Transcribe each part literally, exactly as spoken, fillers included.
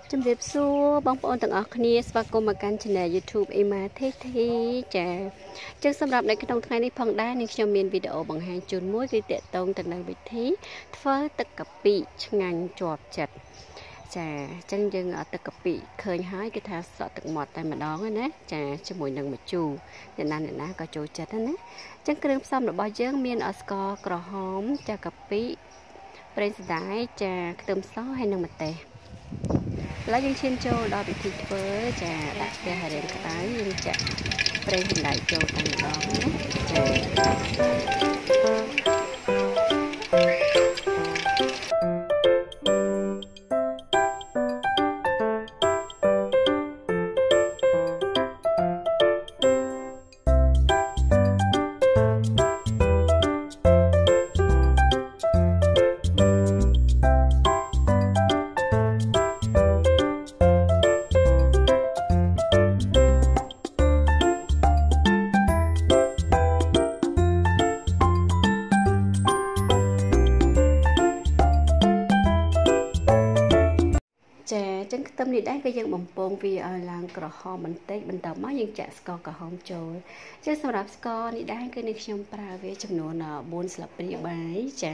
ជំរាបសួរបងប្អូនទាំងអស់គ្នាស្វាគមន៍មកកាន់ Channel YouTube អេម៉ាធីធីចាចឹងសម្រាប់នៅក្នុងថ្ងៃនេះផងដែរនាងខ្ញុំមានវីដេអូបង្ហាញជូនមួយគឺតាក់ទងទៅនឹងវិធីធ្វើទឹកកាពិឆ្ងាញ់ជាប់ចិត្តចាចឹងយើងទឹកកាពិឃើញហើយគឺថាសក់ទឹកមាត់តែម្ដងណាចាជាមួយនឹងម្ជូរអ្នកណាអ្នកណាក៏ចូលចិត្តណាចឹងគ្រឿងផ្សំរបស់យើងមានស្ករក្រហមចាកាពិប្រេងស្ដាយចាខ្ទឹមសហើយនិងម្ទេសឥឡូវយើងឈានចូលដល់វិធីធ្វើចាដាក់ខ្ទះឲ្យរៀងក្តៅយើងចាក់ប្រេងសណ្ដែកចូលតែម្ដងណាចាចឹងខ្ទឹមនេះដែរគឺយើងបំពងវាឲ្យឡើងក្រហមបន្តិចបន្តមកយើងចាក់ស្ករក្រហមចូលចឹងសម្រាប់ស្ករនេះដែរគឺនេះខ្ញុំប្រើវាចំនួនបួនស្លាបព្រាបាយចា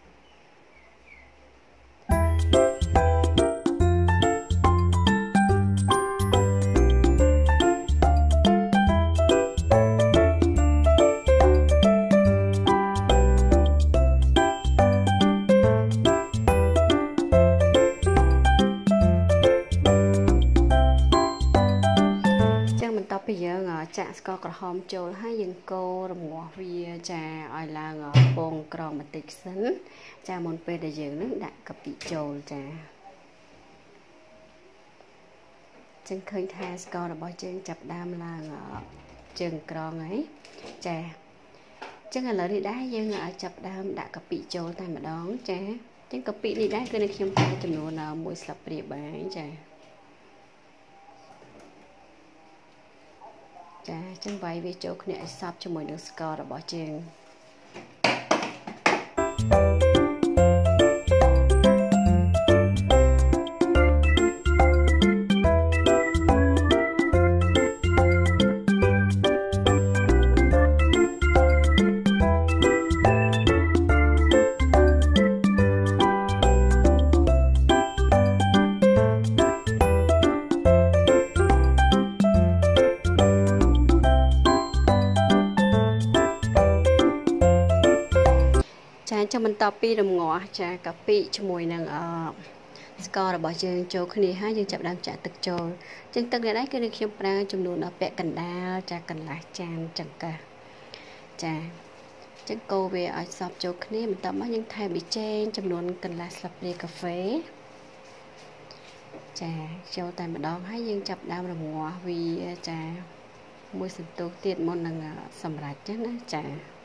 ពីយើងចាក់ស្ករក្រហមចូលហើយយើងកូររងាស់វាចាឲ្យឡើងពងក្រងបន្តិចសិនចាមុនពេលដែលយើងនឹងដាក់កាពិចូលចាចឹងឃើញថាស្កររបស់យើងចាប់ដើមឡើងជើងក្រងហើយចាចឹងឥឡូវនេះដែរយើងចាប់ដើមដាក់កាពិចូលតែម្ដងចាចឹងកាពិនេះដែរគឺនៅខ្ញុំប្រើចំនួនមួយស្លាបព្រាបាយចាចាចឹងវាយវាចូលគ្នាឲ្យសព្វជាមួយនឹងស្កររបស់យើងចាំបន្តពីរងាស់ចាកាពិជាមួយនឹងអស្កររបស់យើងចូលគ្នាហើយយើងចាប់ដើមចាក់ទឹកចូលចឹងទឹកនេះដែរគឺនឹងខ្ញុំប្រើចំនួនដល់ពាក់កណ្ដាលចាកន្លះចានចង្កឹះចាចឹងកូរវាឲ្យសព្វចូលគ្នាបន្តមកយើងថែមប៊ីចេងចំនួនកន្លះស្លាបព្រាកាហ្វេចាចូលតែម្ដងហើយយើងចាប់ដើមរងាស់វាចាមួយសន្ទុះទៀតមុននឹងសម្រេចចឹងណាចា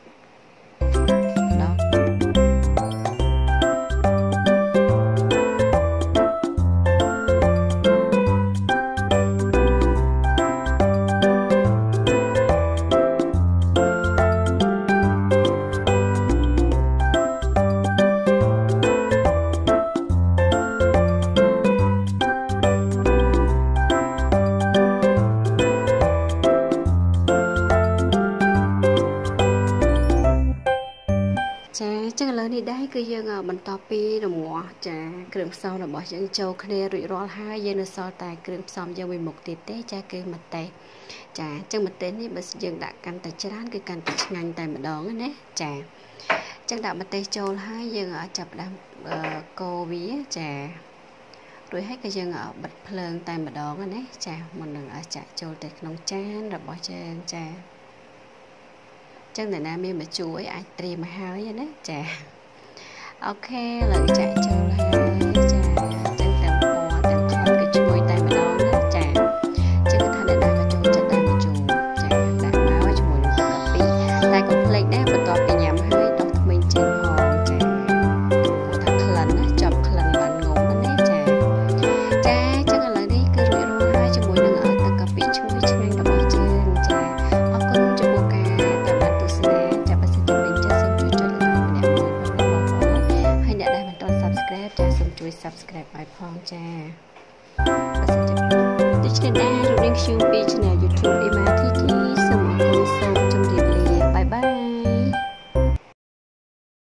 ចឹងឥឡូវនេះដែរគឺយើងបន្តពីរងាស់ចាគ្រឿងផ្សំរបស់យើងចូលគ្នារួចរាល់ហើយយើងនៅសល់តែគ្រឿងផ្សំយើងមួយមុខទៀតទេចាគឺម្ទេសចាចឹងម្ទេសនេះបើយើងដាក់កាន់តែច្រើនគឺកាន់តែឆ្ងាញ់តែម្ដងណាចាចឹងដាក់ម្ទេសចូលហើយយើងចាប់ដើមកូរវាចារួចហើយក៏យើងបិទភ្លើងតែម្ដងណាចាមុននឹងចាក់ចូលទៅក្នុងចានរបស់យើងចាចឹងអ្នកណាមានមកជួយអាចត្រៀមមកហើយណាចាអូខេឥឡូវចាក់ចូលហើយ